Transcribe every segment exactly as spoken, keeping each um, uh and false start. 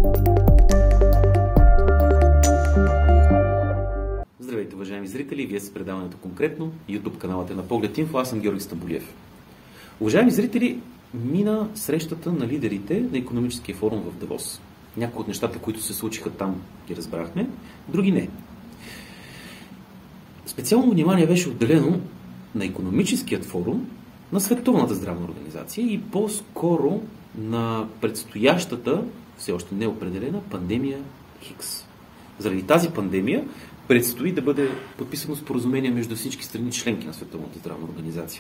Здравейте, уважаеми зрители! Вие с предаването конкретно. YouTube каналът е на Поглед Инфо. Аз съм Георги Стамболиев. Уважаеми зрители, мина срещата на лидерите на икономическия форум в Давос. Някои от нещата, които се случиха там, ги разбрахме, други не. Специално внимание беше отделено на икономическият форум на Световната здравна организация и по-скоро на предстоящата, все още неопределена, пандемия Хикс. Заради тази пандемия предстои да бъде подписано споразумение между всички страни членки на Световната здравна организация.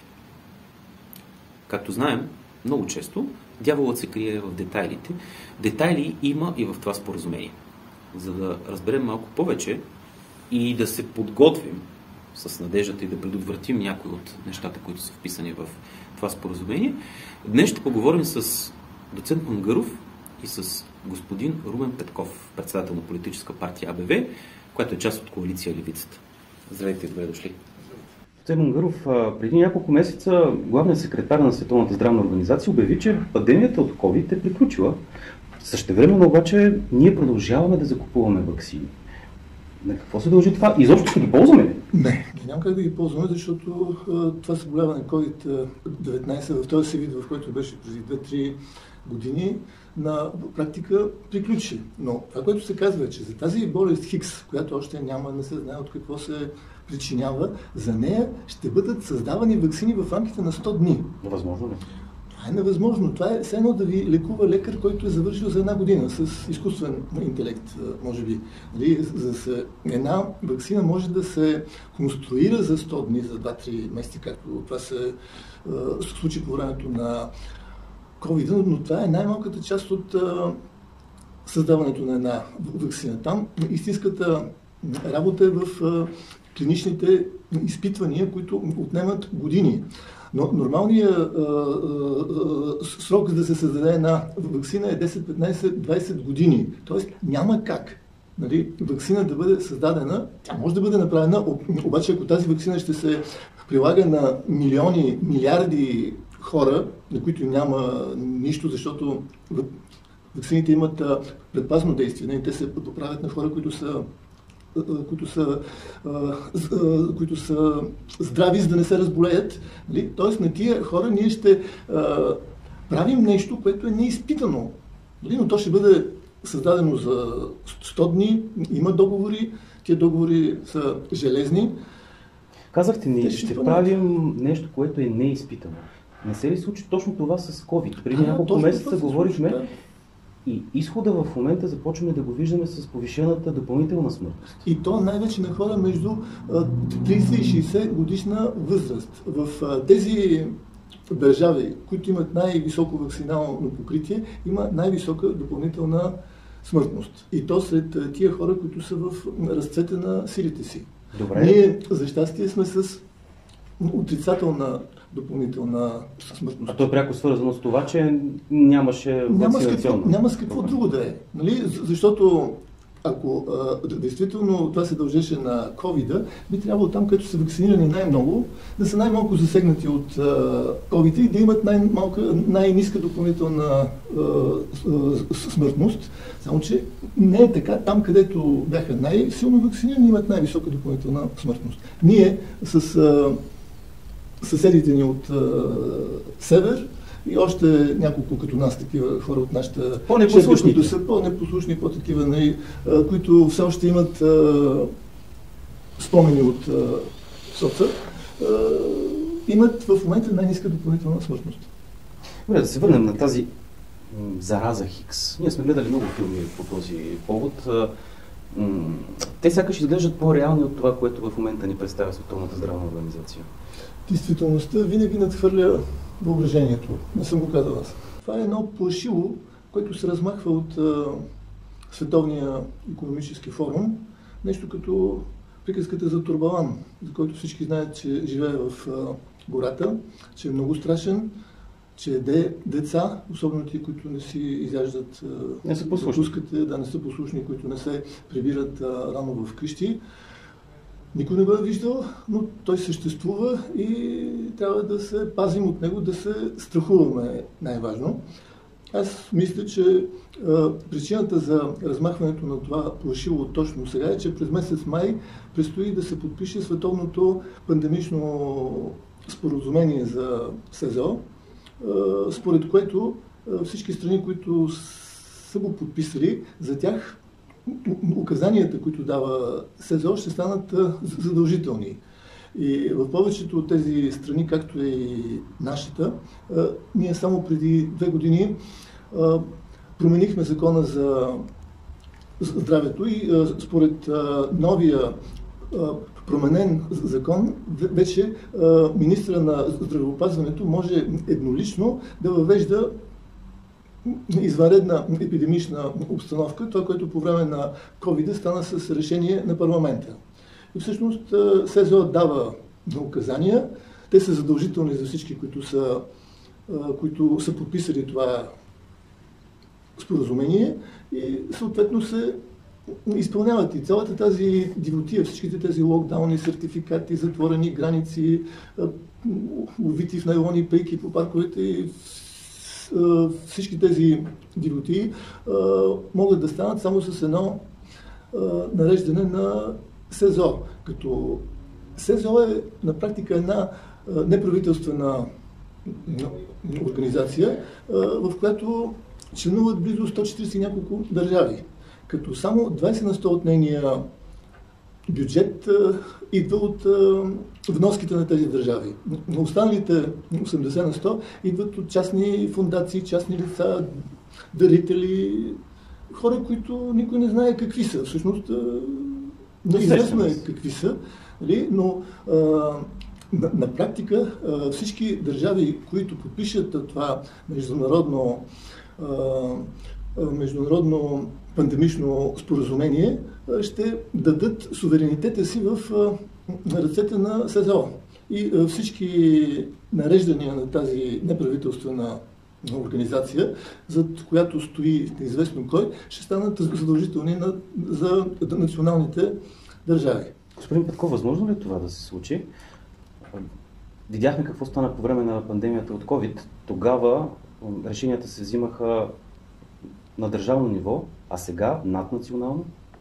Както знаем, много често дяволът се крие в детайлите. Детайли има и в това споразумение. За да разберем малко повече и да се подготвим с надеждата и да предотвратим някои от нещата, които са вписани в това споразумение, днес ще поговорим с доцент Мангаров и с господин Румен Петков, председател на политическа партия А Б В, която е част от коалиция Левицата. Здравейте, добре дошли. Доцент Мангаров, преди няколко месеца главният секретар на Световната здравна организация обяви, че пандемията от COVID е приключила. Същевременно обаче ние продължаваме да закупуваме ваксини. На какво се дължи това? Изобщо ще ги ползваме ли? Не, няма как да ги ползваме, защото а, това заболяване COVID деветнайсет в този си вид, в който беше преди две-три години, на практика приключи. Но това, което се казва е, че за тази болест Хикс, която още няма, не се знае от какво се причинява, за нея ще бъдат създавани ваксини в рамките на сто дни. Невъзможно ли? Това е невъзможно. Това е все едно да ви лекува лекар, който е завършил за една година с изкуствен интелект, може би. За една ваксина може да се конструира за сто дни, за два-три месеца, както това се случи по времето на COVID, но това е най-малката част от а, създаването на една ваксина. Там истинската работа е в а, клиничните изпитвания, които отнемат години. Но нормалният а, а, а, срок да се създаде една ваксина е десет, петнайсет, двайсет години. Тоест няма как, нали, ваксина да бъде създадена. Тя може да бъде направена, обаче ако тази ваксина ще се прилага на милиони, милиарди хора, на които няма нищо, защото ваксините имат предпазно действие. Те се правят на хора, които са, които са, които са здрави, за да не се разболеят. Тоест на тия хора ние ще правим нещо, което е неизпитано. Но то ще бъде създадено за сто дни, има договори, тия договори са железни. Казахте ни, ще правим нещо, което е неизпитано. Не се ли случи точно това с COVID? Преди а, няколко месеца говорихме да. И изхода в момента започваме да го виждаме с повишената допълнителна смъртност. И то най-вече на хора между трийсет и шейсет годишна възраст. В тези държави, които имат най-високо вакцинално покритие, има най-висока допълнителна смъртност. И то сред тия хора, които са в разцвета на силите си. Добре. Ние, за щастие, сме с отрицателна допълнителна смъртност. А то е пряко свързано с това, че нямаше вакцинационно. Няма с какво друго да е. Нали? Защото ако а, действително това се дължеше на COVID, би трябвало там, където са вакцинирани най-много, да са най-малко засегнати от а, COVID и да имат най-малка, най-ниска допълнителна а, а, смъртност. Само, че не е така. Там, където бяха най-силно вакцинирани, имат най-висока допълнителна смъртност. Ние с а, съседите ни от а, север и още няколко като нас такива хора от нашата по-непослушни, които са по-непослушни, по-такива, нали, а, които все още имат а, спомени от а, соца, а, имат в момента най-ниска допълнителна смъртност. Добре, да се върнем на тази м, зараза Хикс. Ние сме гледали много филми по този повод. М, те сякаш изглеждат по-реални от това, което в момента ни представя Световната здравна организация. Действителността винаги надхвърля въображението. Не съм го казал аз. Това е едно плашило, което се размахва от а, Световния икономически форум. Нещо като приказката за Турбалан, за който всички знаят, че живее в а, гората, че е много страшен, че еде деца, особено ти, които не си изяждат, не са послушни. Пускате, да не са послушни, които не се прибират а, рано в къщи. Никой не го е виждал, но той съществува и трябва да се пазим от него, да се страхуваме най-важно. Аз мисля, че а, причината за размахването на това плашило точно сега е, че през месец май предстои да се подпише световното пандемично споразумение за СЗО, а, според което а, всички страни, които са го подписали, за тях указанията, които дава СЗО, ще станат задължителни. И в повечето от тези страни, както е и нашата, ние само преди две години променихме закона за здравето и според новия променен закон, вече министъра на здравеопазването може еднолично да въвежда извънредна епидемична обстановка, това, което по време на ковид стана с решение на парламента. И всъщност СЗО дава указания, те са задължителни за всички, които са, които са подписали това споразумение и съответно се изпълняват и цялата тази дивотия, всичките тези локдауни, сертификати, затворени граници, увити в найлони пейки по парковете и всички тези дивотии могат да станат само с едно нареждане на СЗО. Като СЗО е на практика една неправителствена организация, в която членуват близо сто четиридесет и няколко държави. Като само двадесет на сто от нейния бюджет идва от вноските на тези държави. Но останалите осемдесет на сто идват от частни фондации, частни лица, дарители, хора, които никой не знае какви са. Всъщност, неизвестно е какви са, но а, на, на практика а, всички държави, които подпишат това международно, а, международно пандемично споразумение, ще дадат суверенитета си в а, ръцете на СЗО. И а, всички нареждания на тази неправителствена организация, зад която стои неизвестно кой, ще станат задължителни на, за националните държави. Господин Петков, възможно ли е това да се случи? Видяхме какво стана по време на пандемията от COVID. Тогава решенията се взимаха на държавно ниво, а сега наднационално?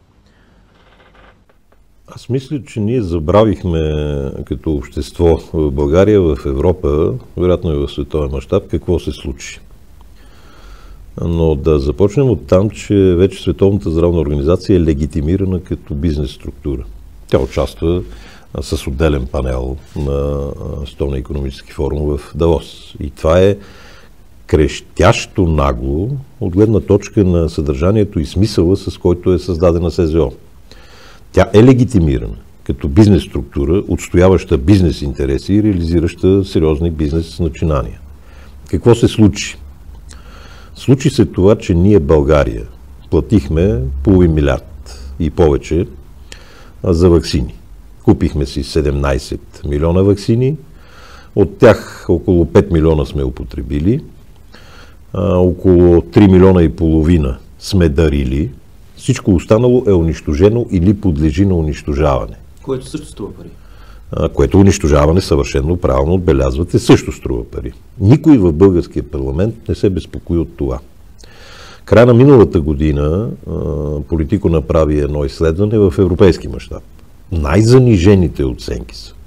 Аз мисля, че ние забравихме като общество в България, в Европа, вероятно и в световен мащаб, какво се случи. Но да започнем от там, че вече Световната здравна организация е легитимирана като бизнес структура. Тя участва с отделен панел на Световния икономически форум в Давос. И това е крещящо нагло от гледна точка на съдържанието и смисъла, с който е създадена СЗО. Тя е легитимирана като бизнес структура, отстояваща бизнес интереси и реализираща сериозни бизнес начинания. Какво се случи? Случи се това, че ние, България, платихме половин милиард и повече за ваксини. Купихме си седемнадесет милиона ваксини, от тях около пет милиона сме употребили, около три милиона и половина сме дарили. Всичко останало е унищожено или подлежи на унищожаване. Което също струва пари. Което унищожаване, съвършено правилно отбелязвате, също струва пари. Никой в българския парламент не се безпокои от това. Края на миналата година Политико направи едно изследване в европейски мащаб. Най-занижените оценки са,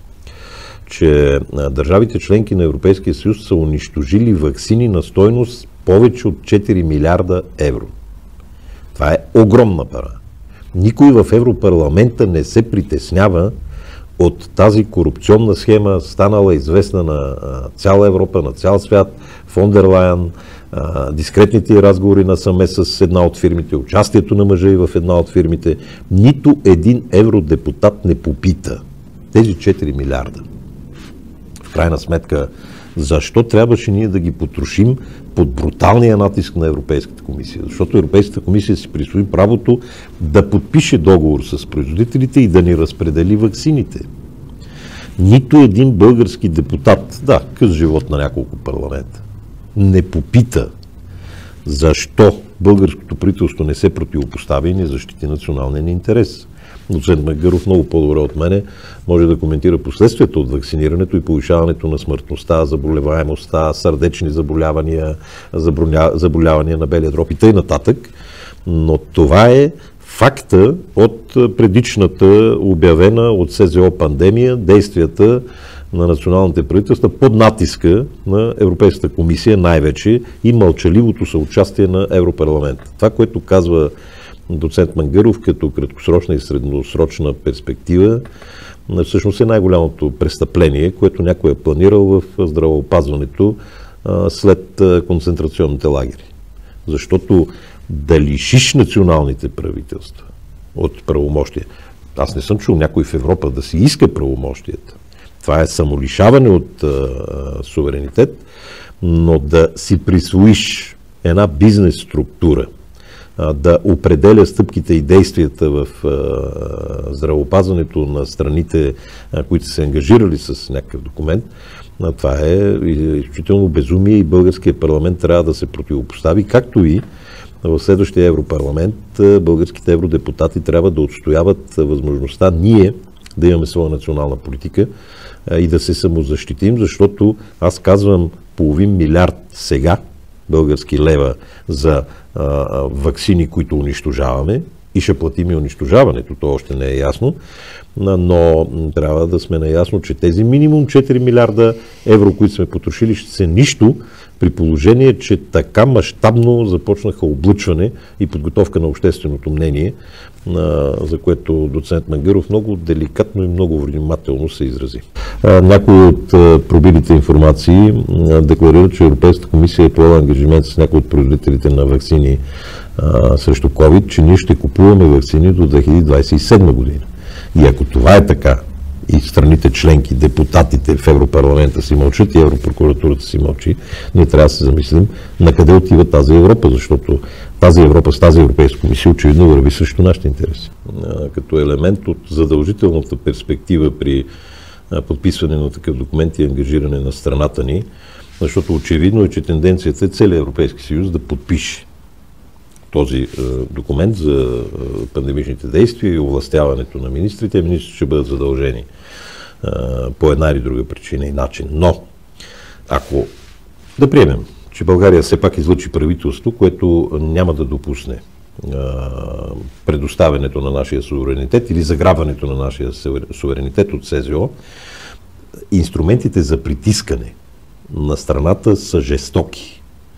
че държавите членки на Европейския съюз са унищожили ваксини на стойност повече от четири милиарда евро. Това е огромна пара. Никой в Европарламента не се притеснява от тази корупционна схема, станала известна на цяла Европа, на цял свят, фон дер Лайен, дискретните разговори насаме с една от фирмите, участието на мъжа и в една от фирмите. Нито един евродепутат не попита тези четири милиарда. В крайна сметка, защо трябваше ние да ги потрошим под бруталния натиск на Европейската комисия? Защото Европейската комисия си присвои правото да подпише договор с производителите и да ни разпредели ваксините. Нито един български депутат, да, къс живот на няколко парламента, не попита защо българското правителство не се противопостави и не защити националния ни интерес. доцент Макгъров много по-добре от мене може да коментира последствията от вакцинирането и повишаването на смъртността, заболеваемостта, сърдечни заболявания, заболявания на белия дроб и т.н. нататък. Но това е факта от предишната обявена от СЗО пандемия, действията на националните правителства под натиска на Европейската комисия най-вече и мълчаливото съучастие на Европарламента. Това, което казва доцент Макгъров като краткосрочна и средносрочна перспектива, всъщност е най-голямото престъпление, което някой е планирал в здравеопазването след концентрационните лагери. Защото да лишиш националните правителства от правомощия. Аз не съм чул някой в Европа да си иска правомощията. Това е самолишаване от а, суверенитет, но да си присвоиш една бизнес структура, а, да определя стъпките и действията в а, здравеопазването на страните, а, които са се ангажирали с някакъв документ, а, това е изключително безумие и българския парламент трябва да се противопостави, както и в следващия Европарламент българските евродепутати трябва да отстояват възможността ние да имаме своя национална политика и да се самозащитим, защото аз казвам половин милиард сега български лева за а, ваксини, които унищожаваме и ще платим и унищожаването, то още не е ясно, но трябва да сме наясно, че тези минимум четири милиарда евро, които сме потрошили, ще са нищо, при положение, че така мащабно започнаха облъчване и подготовка на общественото мнение, за което доцент Макгъров много деликатно и много внимателно се изрази. Някои от пробилите информации декларират, че Европейската комисия е поела ангажимент с някои от производителите на ваксини а, срещу COVID, че ние ще купуваме ваксини до две хиляди двадесет и седма година. И ако това е така, и страните членки, депутатите в Европарламента си мълчат и Европрокуратурата си мълчи, ние трябва да се замислим на къде отива тази Европа, защото тази Европа с тази Европейска комисия очевидно върви срещу нашите интереси. Като елемент от задължителната перспектива при подписване на такъв документ и ангажиране на страната ни, защото очевидно е, че тенденцията е целият Европейски съюз да подпише този е, документ за е, пандемичните действия и овластяването на министрите. Министрите ще бъдат задължени е, по една или друга причина и начин. Но, ако да приемем, че България все пак излъчи правителство, което няма да допусне е, предоставянето на нашия суверенитет или заграбването на нашия суверенитет от СЗО, инструментите за притискане на страната са жестоки.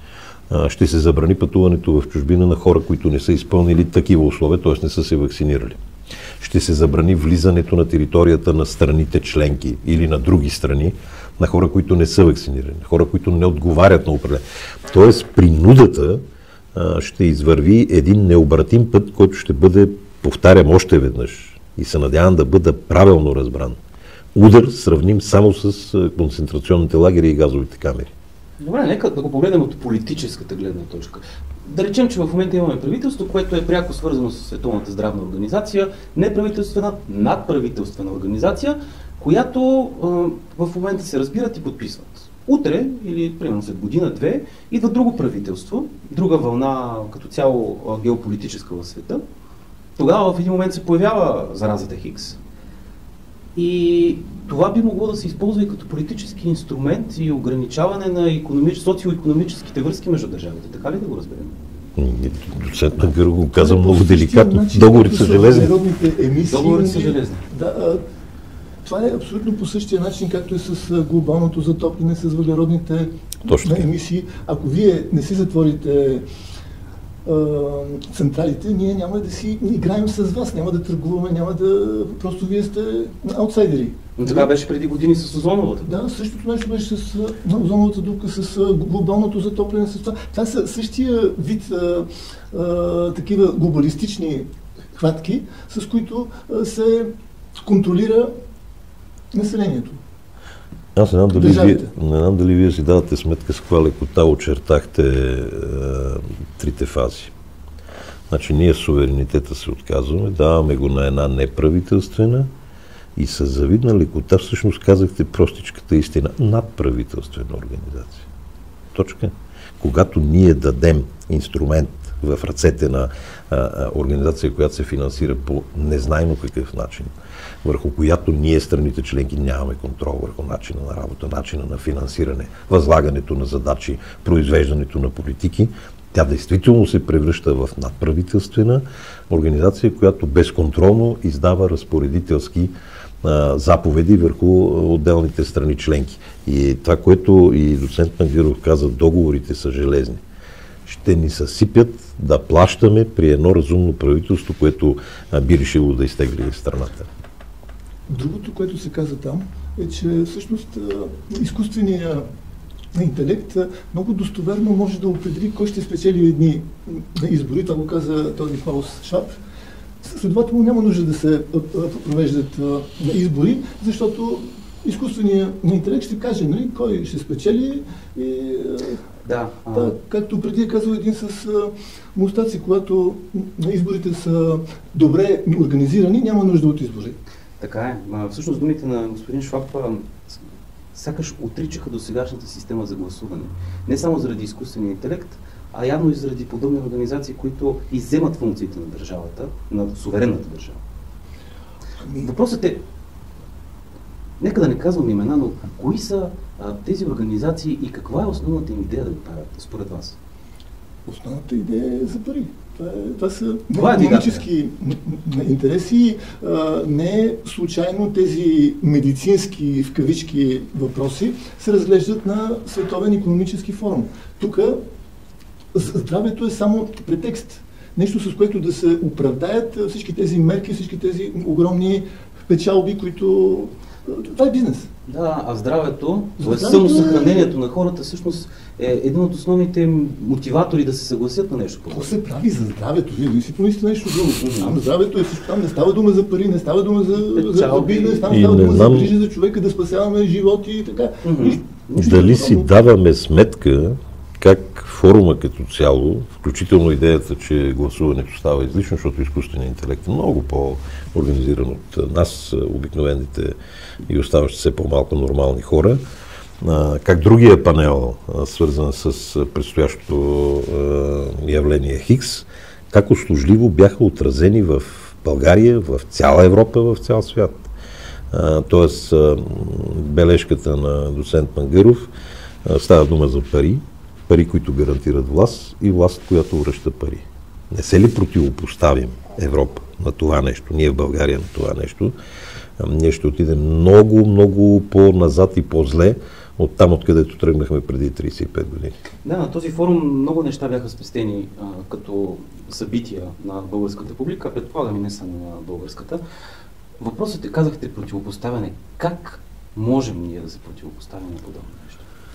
Ще се забрани пътуването в чужбина на хора, които не са изпълнили такива условия, т.е. не са се вакцинирали. Ще се забрани влизането на територията на страните членки или на други страни на хора, които не са вакцинирани, хора, които не отговарят на определен. Тоест принудата а, ще извърви един необратим път, който ще бъде, повтарям още веднъж и се надявам да бъда правилно разбран. Удар сравним само с концентрационните лагери и газовите камери. Добре, нека да го погледнем от политическата гледна точка. Да речем, че в момента имаме правителство, което е пряко свързано с Световната здравна организация, неправителствена, надправителствена организация, която а, в момента се разбират и подписват. Утре, или примерно след година-две, идва друго правителство, друга вълна като цяло а, геополитическа в света. Тогава в един момент се появява заразата Хикс. И това би могло да се използва и като политически инструмент и ограничаване на економич... социо-економическите връзки между държавите. Така ли да го разберем? Доцент Макгъров го каза много деликатно. Договорите са железни. Договорите са железни. Да, това е абсолютно по същия начин, както е с глобалното затопляне, с въглеродните емисии. Ако вие не си затворите централите, ние няма да си играем с вас, няма да търгуваме, няма да... Просто вие сте аутсайдери. Но така беше преди години с озоновата. Да, същото нещо беше с озоновата дупка, с глобалното затопляне, с това. Това са същия вид а, а, такива глобалистични хватки, с които а, се контролира населението. Аз не знам дали, вие, не знам дали вие си давате сметка с каква лекота очертахте е, трите фази. Значи ние суверенитета се отказваме, даваме го на една неправителствена и с завидна лекота всъщност казахте простичката истина, надправителствена организация. Точка. Когато ние дадем инструмент в ръцете на а, а, организация, която се финансира по незнайно какъв начин, върху която ние, страните членки, нямаме контрол върху начина на работа, начина на финансиране, възлагането на задачи, произвеждането на политики, тя действително се превръща в надправителствена организация, която безконтролно издава разпоредителски а, заповеди върху отделните страни членки. И това, което и доцент Мангъров каза, договорите са железни. Ще ни съсипят да плащаме при едно разумно правителство, което а, би решило да изтегли страната. Другото, което се каза там, е, че всъщност изкуственият интелект много достоверно може да определи кой ще спечели едни избори. Това го каза този Клаус Шваб. Следователно няма нужда да се провеждат избори, защото изкуственият интелект ще каже, нали, кой ще спечели и да, а... да, както преди е казал един с Мустаци, когато изборите са добре организирани, няма нужда от избори. Така е. Всъщност думите на господин Шваб сякаш отричаха до сегашната система за гласуване. Не само заради изкуствения интелект, а явно и заради подобни организации, които изземат функциите на държавата, на суверенната държава. Въпросът е, нека да не казвам имена, но кои са а, тези организации и каква е основната им идея да го правят, според вас? Основната идея е за пари. Това, е, това са това економически е интереси. А, не случайно тези медицински, в кавички, въпроси се разглеждат на Световен икономически форум. Тук здравето е само претекст. Нещо, с което да се оправдаят всички тези мерки, всички тези огромни печалби, които... Това е бизнес. Да, а здравето, здравето... самосъхранението на хората всъщност е един от основните мотиватори да се съгласят на нещо. Какво се прави за здравето? Вие не си помислите нещо друго. Там здравето е всичко. Там не става дума за пари, не става дума за, за, за бизнес, там става дума знам... за грижи за човека, да спасяваме животи и така. Mm-hmm. Нищо, нищо Дали си даваме сметка как форума като цяло, включително идеята, че гласуването става излишно, защото изкуственият интелект е много по-организиран от нас, обикновените и оставащи все по-малко нормални хора, как другия панел, свързан с предстоящото явление Хикс, как услужливо бяха отразени в България, в цяла Европа, в цял свят. Тоест, бележката на доцент Мангъров става дума за пари, пари, които гарантират власт и власт, която връща пари. Не се ли противопоставим Европа на това нещо, ние в България на това нещо, ние ще отидем много, много по-назад и по-зле от там, откъдето тръгнахме преди трийсет и пет години. Да, на този форум много неща бяха спестени а, като събития на българската публика, предполагам и не само на българската. Въпросът е, казахте, противопоставяне. Как можем ние да се противопоставим на подобно нещо?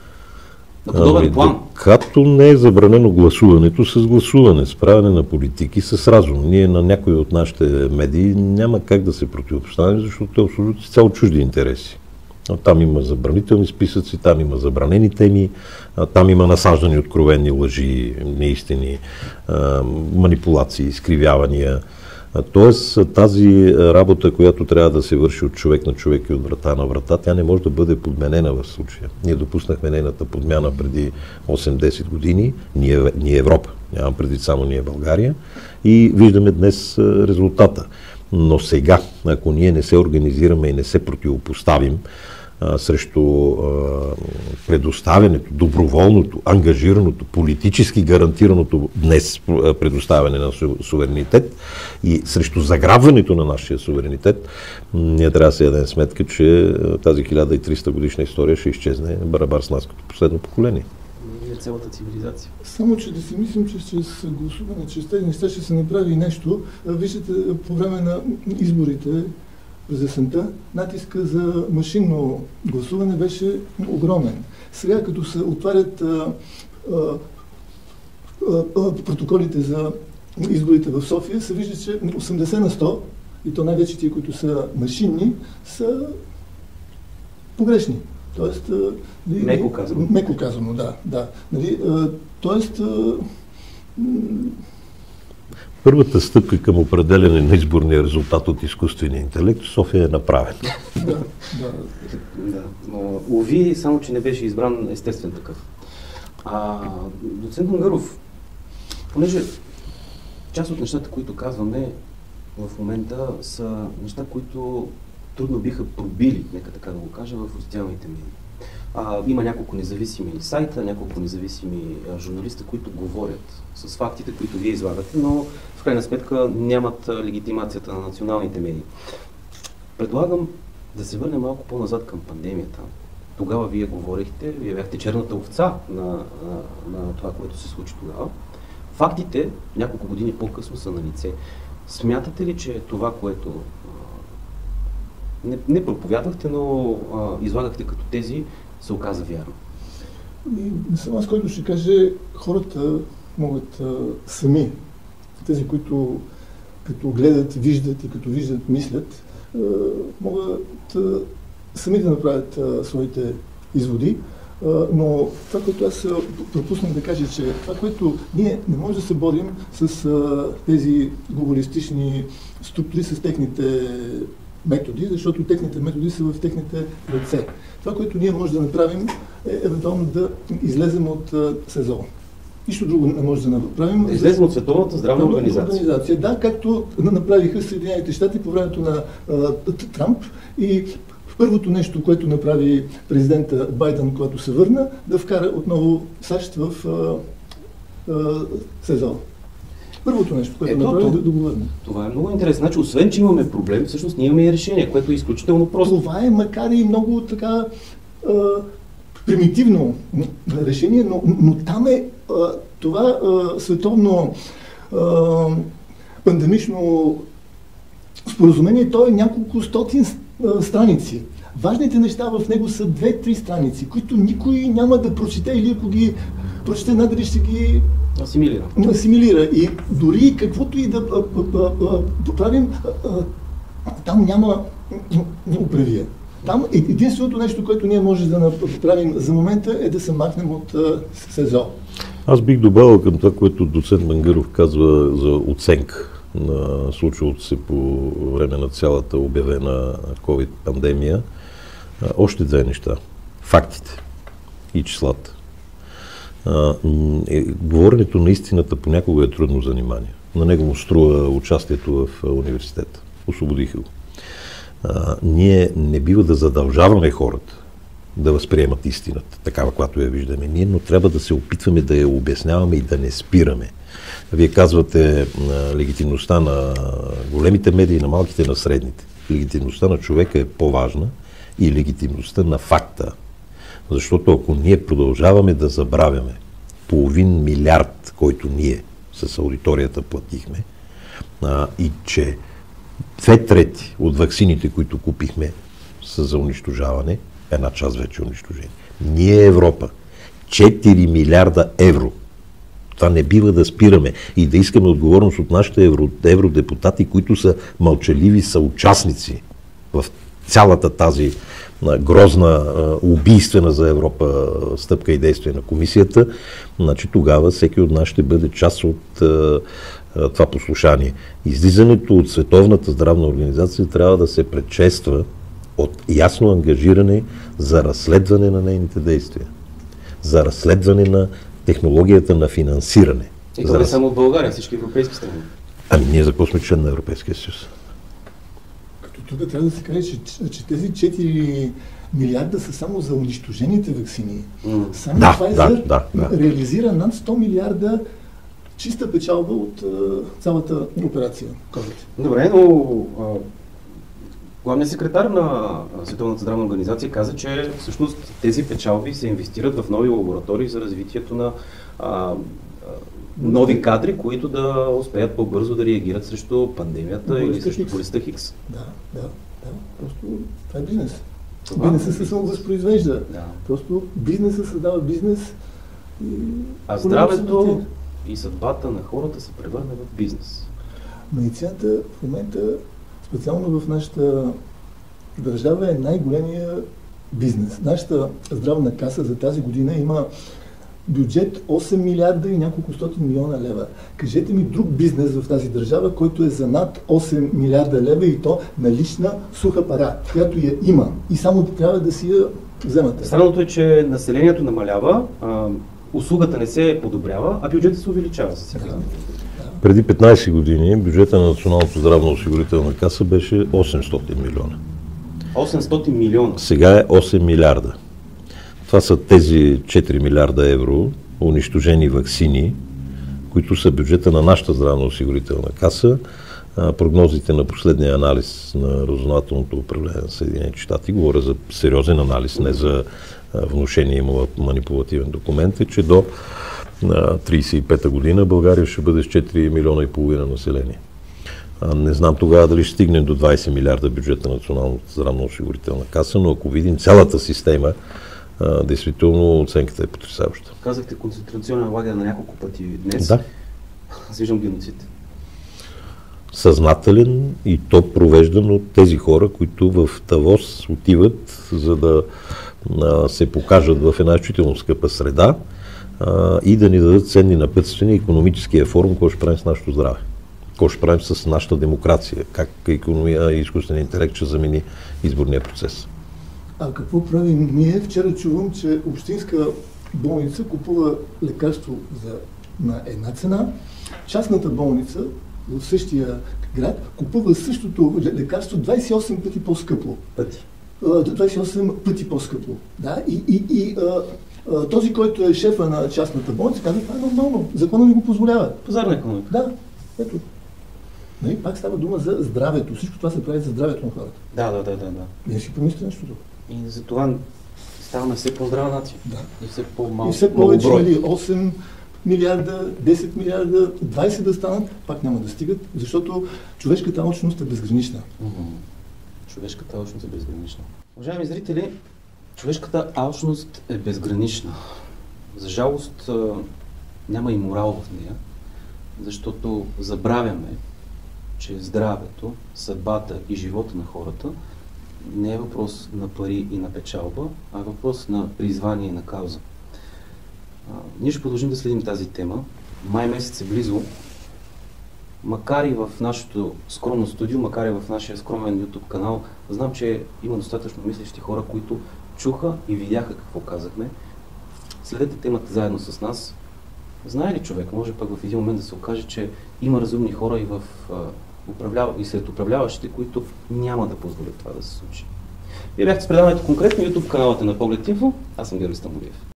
На подобен ами, план? Като не е забранено гласуването с гласуване, справяне на политики с разум. Ние на някои от нашите медии няма как да се противопоставим, защото те обслужват цяло чужди интереси. Там има забранителни списъци, там има забранени теми, там има насаждани откровени лъжи, неистини, манипулации, изкривявания. Тоест тази работа, която трябва да се върши от човек на човек и от врата на врата, тя не може да бъде подменена в случая. Ние допуснахме нейната подмяна преди осем-десет години, ние, ние Европа, нямам предвид само ние България, и виждаме днес резултата. Но сега, ако ние не се организираме и не се противопоставим а, срещу а, предоставянето, доброволното, ангажираното, политически гарантираното днес предоставяне на су, суверенитет и срещу заграбването на нашия суверенитет, ние трябва да се дадем сметка, че тази хиляда и триста годишна история ще изчезне барабар с нас като последно поколение. Цялата цивилизация. Само, че да си мислим, че чрез гласуване, чрез тези неща ще се направи нещо. Виждате, по време на изборите през есента, натиска за машинно гласуване беше огромен. Сега, като се отварят а, а, а, протоколите за изборите в София, се вижда, че осемдесет на сто, и то най-вече тия, които са машинни, са погрешни. Тоест, меко казано. Меко казано, да. да. Нали, тоест, първата стъпка към определяне на изборния резултат от изкуствения интелект в София е направена. Да, да. да. Но, уви, само че не беше избран естествен такъв. А, доцент Мангъров, понеже част от нещата, които казваме в момента, са неща, които трудно биха пробили, нека така да го кажа, в социалните медии. А, има няколко независими сайта, няколко независими а, журналиста, които говорят с фактите, които вие излагате, но в крайна сметка нямат а, легитимацията на националните медии. Предлагам да се върнем малко по-назад към пандемията. Тогава вие говорихте, вие бяхте черната овца на, на, на това, което се случи тогава. Фактите няколко години по-късно са на лице. Смятате ли, че това, което а, не, не проповядвахте, но а, излагахте като тези, се оказа вярно? И не съм аз, който ще каже, хората могат а, сами, тези, които като гледат, виждат и като виждат, мислят, а, могат а, сами да направят а, своите изводи. Uh, но това, което аз пропуснах да кажа, че това, което ние не можем да се борим с uh, тези глобалистични структури, с техните методи, защото техните методи са в техните ръце. Това, което ние можем да направим, е евентуално да излезем от uh, СЕЗО. Нищо друго не може да направим. Да излезем от Световната здравна организация. организация. Да, както направиха Съединените щати по времето на uh, Трамп и първото нещо, което направи президента Байден, когато се върна, да вкара отново САЩ в а, а, СЕЗО. Първото нещо, което Ето, направи, да, да го върне. Това е много интересно. Значи, освен, че имаме проблем, всъщност ние имаме и решение, което е изключително просто. Това е, макар и много така а, примитивно решение, но, но там е а, това а, световно а, пандемично споразумение, то е няколко стотин страници. Важните неща в него са две-три страници, които никой няма да прочете или ако ги прочете, надали ще ги асимилира. асимилира. И дори каквото и да правим, там няма управие. Там единственото нещо, което ние можем да направим за момента, е да се махнем от СЕЗО. Аз бих добавил към това, което доцент Мангаров казва за оценка на случилото се по време на цялата обявена ковид-пандемия, още две неща. Фактите и числата. А, е, говоренето на истината понякога е трудно занимание. На него му струва участието в университета. Освободиха го. А, ние не бива да задължаваме хората да възприемат истината, такава, която я виждаме ние, но трябва да се опитваме да я обясняваме и да не спираме. Вие казвате а, легитимността на големите медии, на малките, на средните. Легитимността на човека е по-важна и легитимността на факта. Защото ако ние продължаваме да забравяме половин милиард, който ние с аудиторията платихме, а, и че две трети от ваксините, които купихме, са за унищожаване, една част вече е унищожение. Ние, Европа, четири милиарда евро. Това не бива да спираме и да искаме отговорност от нашите евро, евродепутати, които са мълчаливи съучастници в цялата тази грозна, убийствена за Европа стъпка и действие на комисията. Значи тогава всеки от нас ще бъде част от а, а, това послушание. Излизането от Световната здравна организация трябва да се предшества от ясно ангажиране за разследване на нейните действия, за разследване на технологията на финансиране. И това не раз... само в България, всички европейски страни. Ами ние за какво сме член на Европейския съюз? Като тук трябва да се каже, че, че тези четири милиарда са само за унищожените ваксини. Mm. Само да, Pfizer да, да, да. реализира над сто милиарда чиста печалба от uh, цялата операция COVID. Добре, но а, главният секретар на Световната здравна организация каза, че всъщност тези печалби се инвестират в нови лаборатории за развитието на а, а, нови кадри, които да успеят по-бързо да реагират срещу пандемията болестта или срещу болестта Хикс. Да, да, да. Просто това е бизнес. Това бизнесът се самовъзпроизвежда. Да. Просто бизнесът създава бизнес. И а здравето и съдбата на хората се превърне в бизнес. Медицината в момента, специално в нашата държава, е най-големия бизнес. Нашата здравна каса за тази година има бюджет осем милиарда и няколко стотин милиона лева. Кажете ми друг бизнес в тази държава, който е за над осем милиарда лева и то налична суха пара, която я има и само трябва да си я вземате. Странното е, че населението намалява, а, услугата не се подобрява, а бюджетът се увеличава. Да, да. Преди петнайсет години бюджета на Националната здравноосигурителна каса беше осемстотин милиона. осемстотин милиона? Сега е осем милиарда. Това са тези четири милиарда евро унищожени ваксини, които са бюджета на нашата здравноосигурителна каса. Прогнозите на последния анализ на разузнавателното управление на Съединените щати, говоря за сериозен анализ, не за внушение и манипулативен документ, е, че до трийсет и пета година България ще бъде с четири милиона и половина население. Не знам тогава дали ще стигнем до двайсет милиарда бюджета на Националната здравноосигурителна каса, но ако видим цялата система, действително оценката е потресаваща. Казахте концентрационен лагер на няколко пъти днес. Да. Аз виждам геноцид. Съзнателен и то провеждан от тези хора, които в Давос отиват, за да а, се покажат в една изключително скъпа среда а, и да ни дадат ценни напътствения икономическия форум, какво ще правим с нашето здраве. Какво ще правим с нашата демокрация, как икономия и изкуствен интелект ще замени изборния процес. А какво правим ние? Вчера чувам, че общинска болница купува лекарство за, на една цена, частната болница в същия град купува същото лекарство двайсет и осем пъти по-скъпо. Пъти? двайсет и осем пъти по-скъпо. Да? И, и, и а, а, този, който е шефа на частната болница, казва, това е нормално. Законът ми го позволява. Пазарна икономика. Да, ето. Нали, пак става дума за здравето. Всичко това се прави за здравето на хората. Да, да, да, да. да. Вие си помислите нещо друго. И за това ставаме все по-здрава нация. Да. И все по-малко. И все повече, нали, осем милиарда, десет милиарда, двайсет да станат, пак няма да стигат, защото човешката алчност е безгранична. Mm-hmm. Човешката алчност е безгранична. Уважаеми зрители, човешката алчност е безгранична. За жалост няма и морал в нея, защото забравяме, че здравето, съдбата и живота на хората не е въпрос на пари и на печалба, а е въпрос на призвание и на кауза. А, ние ще продължим да следим тази тема. Май месец е близо. Макар и в нашето скромно студио, макар и в нашия скромен YouTube канал, знам, че има достатъчно мислещи хора, които чуха и видяха какво казахме. Следете темата заедно с нас. Знае ли човек, може пък в един момент да се окаже, че има разумни хора и, в, а, управлява, и сред управляващите, които няма да позволят това да се случи. Вие бяхте с предаването конкретно YouTube каналът е на Поглед Инфо. Аз съм Георги Стамболиев.